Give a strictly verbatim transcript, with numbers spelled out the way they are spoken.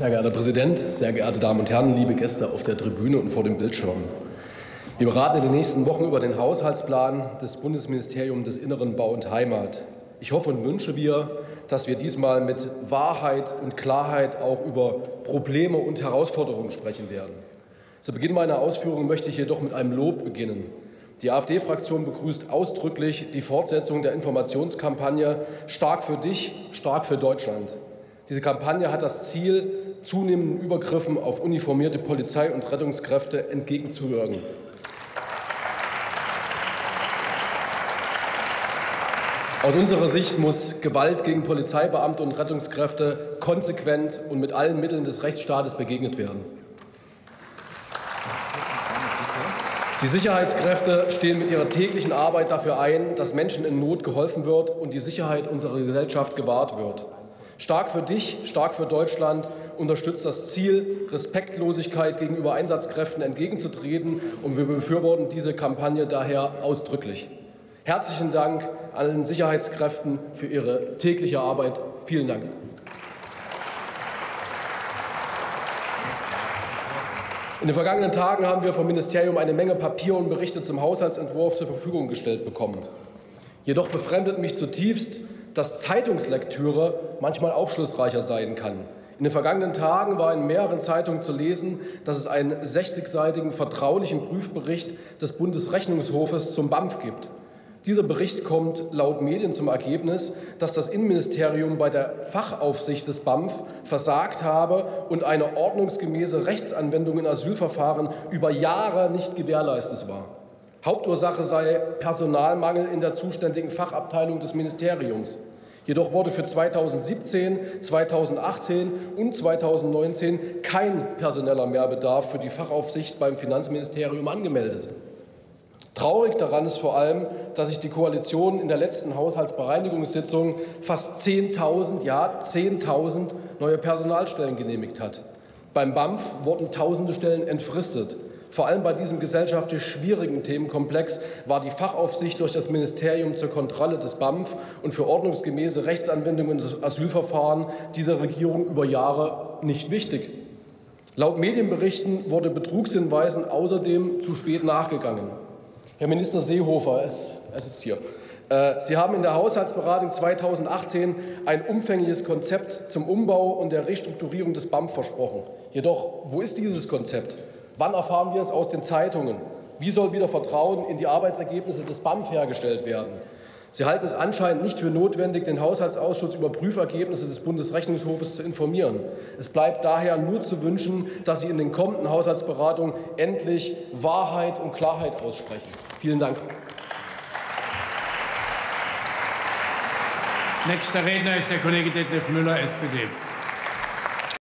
Sehr geehrter Herr Präsident, sehr geehrte Damen und Herren, liebe Gäste auf der Tribüne und vor dem Bildschirm. Wir beraten in den nächsten Wochen über den Haushaltsplan des Bundesministeriums des Inneren, Bau und Heimat. Ich hoffe und wünsche mir, dass wir diesmal mit Wahrheit und Klarheit auch über Probleme und Herausforderungen sprechen werden. Zu Beginn meiner Ausführungen möchte ich jedoch mit einem Lob beginnen. Die AfD-Fraktion begrüßt ausdrücklich die Fortsetzung der Informationskampagne Stark für dich, stark für Deutschland. Diese Kampagne hat das Ziel, zunehmenden Übergriffen auf uniformierte Polizei- und Rettungskräfte entgegenzuwirken. Aus unserer Sicht muss Gewalt gegen Polizeibeamte und Rettungskräfte konsequent und mit allen Mitteln des Rechtsstaates begegnet werden. Die Sicherheitskräfte stehen mit ihrer täglichen Arbeit dafür ein, dass Menschen in Not geholfen wird und die Sicherheit unserer Gesellschaft gewahrt wird. Stark für dich, stark für Deutschland unterstützt das Ziel, Respektlosigkeit gegenüber Einsatzkräften entgegenzutreten, und wir befürworten diese Kampagne daher ausdrücklich. Herzlichen Dank allen Sicherheitskräften für ihre tägliche Arbeit. Vielen Dank. In den vergangenen Tagen haben wir vom Ministerium eine Menge Papier und Berichte zum Haushaltsentwurf zur Verfügung gestellt bekommen. Jedoch befremdet mich zutiefst, dass Zeitungslektüre manchmal aufschlussreicher sein kann. In den vergangenen Tagen war in mehreren Zeitungen zu lesen, dass es einen sechzigseitigen vertraulichen Prüfbericht des Bundesrechnungshofes zum B A M F gibt. Dieser Bericht kommt laut Medien zum Ergebnis, dass das Innenministerium bei der Fachaufsicht des B A M F versagt habe und eine ordnungsgemäße Rechtsanwendung in Asylverfahren über Jahre nicht gewährleistet war. Hauptursache sei Personalmangel in der zuständigen Fachabteilung des Ministeriums. Jedoch wurde für zweitausendsiebzehn, zweitausendachtzehn und zweitausendneunzehn kein personeller Mehrbedarf für die Fachaufsicht beim Finanzministerium angemeldet. Traurig daran ist vor allem, dass sich die Koalition in der letzten Haushaltsbereinigungssitzung fast zehntausend, ja zehntausend neue Personalstellen genehmigt hat. Beim B A M F wurden tausende Stellen entfristet. Vor allem bei diesem gesellschaftlich schwierigen Themenkomplex war die Fachaufsicht durch das Ministerium zur Kontrolle des B A M F und für ordnungsgemäße Rechtsanwendung in Asylverfahren dieser Regierung über Jahre nicht wichtig. Laut Medienberichten wurde Betrugshinweisen außerdem zu spät nachgegangen. Herr Minister Seehofer, er sitzt hier. Sie haben in der Haushaltsberatung zweitausendachtzehn ein umfängliches Konzept zum Umbau und der Restrukturierung des B A M F versprochen. Jedoch, wo ist dieses Konzept? Wann erfahren wir es aus den Zeitungen? Wie soll wieder Vertrauen in die Arbeitsergebnisse des B A M F hergestellt werden? Sie halten es anscheinend nicht für notwendig, den Haushaltsausschuss über Prüfergebnisse des Bundesrechnungshofes zu informieren. Es bleibt daher nur zu wünschen, dass Sie in den kommenden Haushaltsberatungen endlich Wahrheit und Klarheit aussprechen. Vielen Dank. Nächster Redner ist der Kollege Detlef Müller, S P D.